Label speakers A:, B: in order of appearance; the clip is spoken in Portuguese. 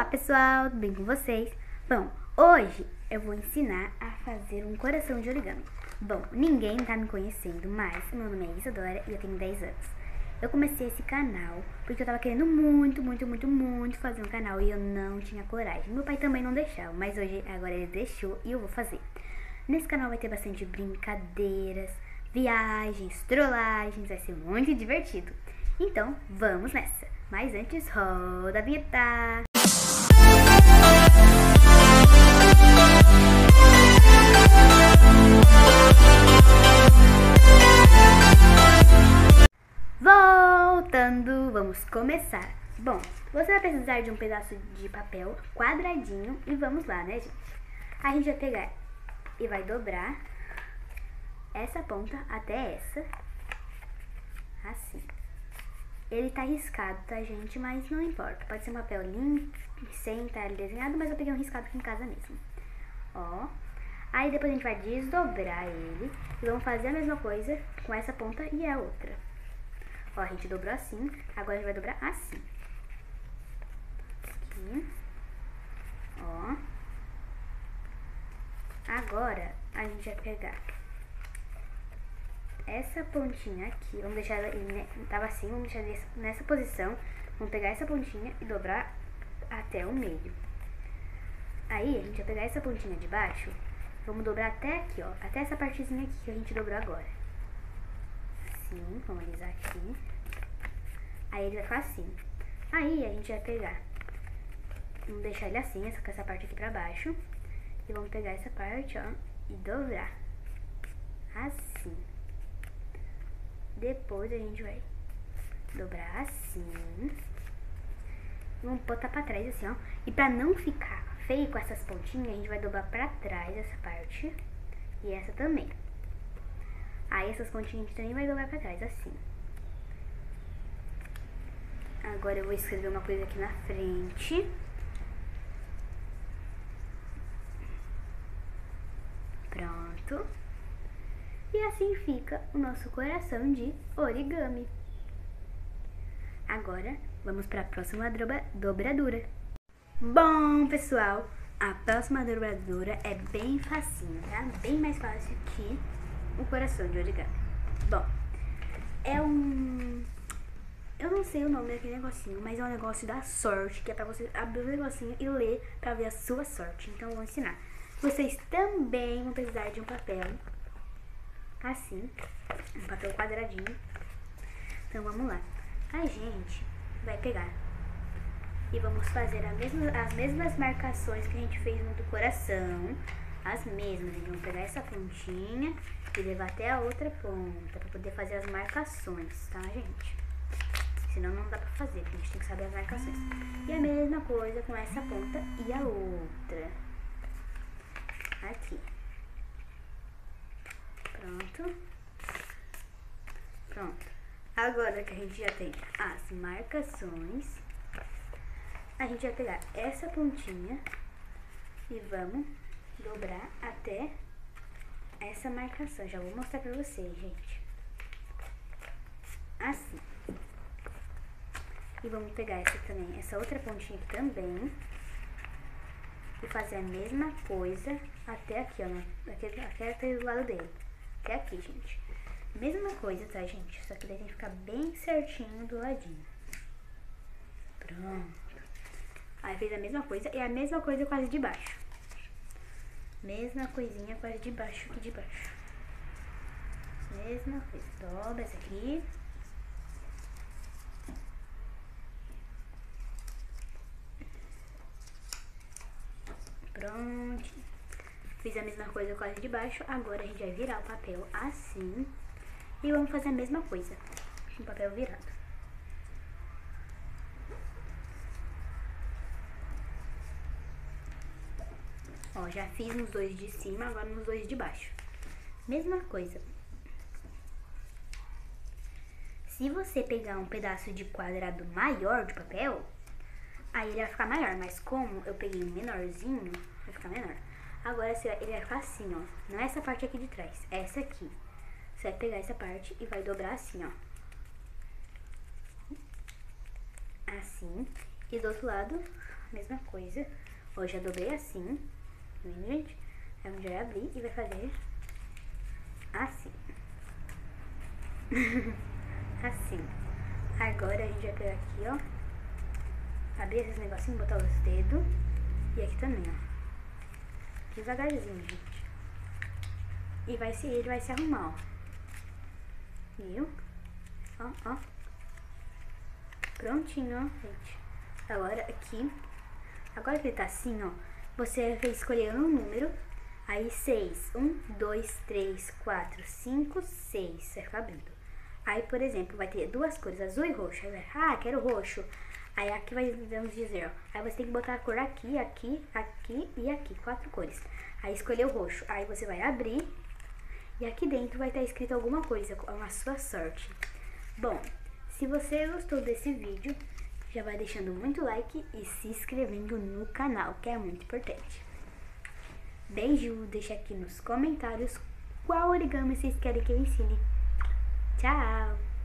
A: pessoal, tudo bem com vocês? Bom, hoje eu vou ensinar a fazer um coração de origami. Bom, ninguém tá me conhecendo, mas meu nome é Isadora e eu tenho 10 anos. Eu comecei esse canal porque eu tava querendo muito fazer um canal e eu não tinha coragem. Meu pai também não deixava, mas agora ele deixou e eu vou fazer. Nesse canal vai ter bastante brincadeiras, viagens, trollagens, vai ser muito divertido. Então, vamos nessa. Mas antes, roda a vinheta! Voltando, vamos começar. Bom, você vai precisar de um pedaço de papel quadradinho e vamos lá, né, gente? A gente vai pegar e vai dobrar essa ponta até essa, assim. Ele tá riscado, tá, gente? Mas não importa. Pode ser um papel limpo, sem estar desenhado, mas eu peguei um riscado aqui em casa mesmo. Ó. Aí depois a gente vai desdobrar ele e vamos fazer a mesma coisa com essa ponta e a outra. Ó, a gente dobrou assim, agora a gente vai dobrar assim. Aqui. Ó. Agora a gente vai pegar essa pontinha aqui, vamos deixar ela, tava assim, vamos deixar nessa posição, vamos pegar essa pontinha e dobrar até o meio. Aí a gente vai pegar essa pontinha de baixo, vamos dobrar até aqui, ó, até essa partezinha aqui que a gente dobrou agora. Assim, vamos alisar aqui. Aí ele vai ficar assim. Aí a gente vai pegar, vamos deixar ele assim, essa parte aqui pra baixo, e vamos pegar essa parte, ó, e dobrar assim. Depois a gente vai dobrar assim. Vamos botar pra trás assim, ó. E pra não ficar feio com essas pontinhas, a gente vai dobrar pra trás essa parte. E essa também. Aí essas pontinhas a gente também vai dobrar pra trás, assim. Agora eu vou escrever uma coisa aqui na frente. Pronto. E assim fica o nosso coração de origami. Agora, vamos para a próxima dobradura. Bom, pessoal, a próxima dobradura é bem facinho, tá? Bem mais fácil que o coração de origami. Bom, é um... eu não sei o nome daquele negocinho, mas é um negócio da sorte, que é pra você abrir o negocinho e ler pra ver a sua sorte. Então, eu vou ensinar. Vocês também vão precisar de um papel assim, um papel quadradinho. Então vamos lá. A gente vai pegar e vamos fazer as mesmas marcações que a gente fez no do coração. As mesmas. Então vamos pegar essa pontinha e levar até a outra ponta para poder fazer as marcações, tá, gente? Senão não dá pra fazer, a gente tem que saber as marcações. E a mesma coisa com essa ponta e a outra. Aqui. Pronto. Pronto. Agora que a gente já tem as marcações, a gente vai pegar essa pontinha e vamos dobrar até essa marcação. Já vou mostrar pra vocês, gente. Assim. E vamos pegar essa também, essa outra pontinha aqui também. E fazer a mesma coisa até aqui, ó. Até do lado dele. Até aqui, gente. Mesma coisa, tá, gente? Só que daí tem que ficar bem certinho do ladinho. Pronto. Aí fez a mesma coisa e a mesma coisa quase de baixo. Mesma coisinha quase de baixo aqui de baixo. Mesma coisa. Dobra essa aqui. Pronto. Fiz a mesma coisa quase de baixo. Agora a gente vai virar o papel assim. E vamos fazer a mesma coisa com o papel virado. Ó, já fiz nos dois de cima, agora nos dois de baixo. Mesma coisa. Se você pegar um pedaço de quadrado maior de papel, aí ele vai ficar maior. Mas como eu peguei um menorzinho, vai ficar menor. Agora ele vai ficar assim, ó. Não é essa parte aqui de trás, é essa aqui. Você vai pegar essa parte e vai dobrar assim, ó. Assim. E do outro lado, mesma coisa. Hoje eu dobrei assim, tá vendo, gente? Aí a gente vai abrir e vai fazer assim. Assim. Agora a gente vai pegar aqui, ó. Abrir esses negocinhos, botar os dedos. E aqui também, ó. Devagarzinho, gente. E ele vai se arrumar, ó. Viu? Ó, ó. Prontinho, ó, gente. Agora aqui. Agora que ele tá assim, ó. Você vai escolher um número. Aí 6. 1, 2, 3, 4, 5, 6. Vai ficar abrindo. Aí, por exemplo, vai ter duas cores, azul e roxo. Aí vai, quero roxo. Aí aqui vai, vamos dizer, ó. Aí você tem que botar a cor aqui, aqui, aqui e aqui. 4 cores. Aí escolheu o roxo. Aí você vai abrir. E aqui dentro vai estar escrito alguma coisa, a sua sorte. Bom, se você gostou desse vídeo, já vai deixando muito like e se inscrevendo no canal, que é muito importante. Beijo, deixa aqui nos comentários qual origami vocês querem que eu ensine. Tchau!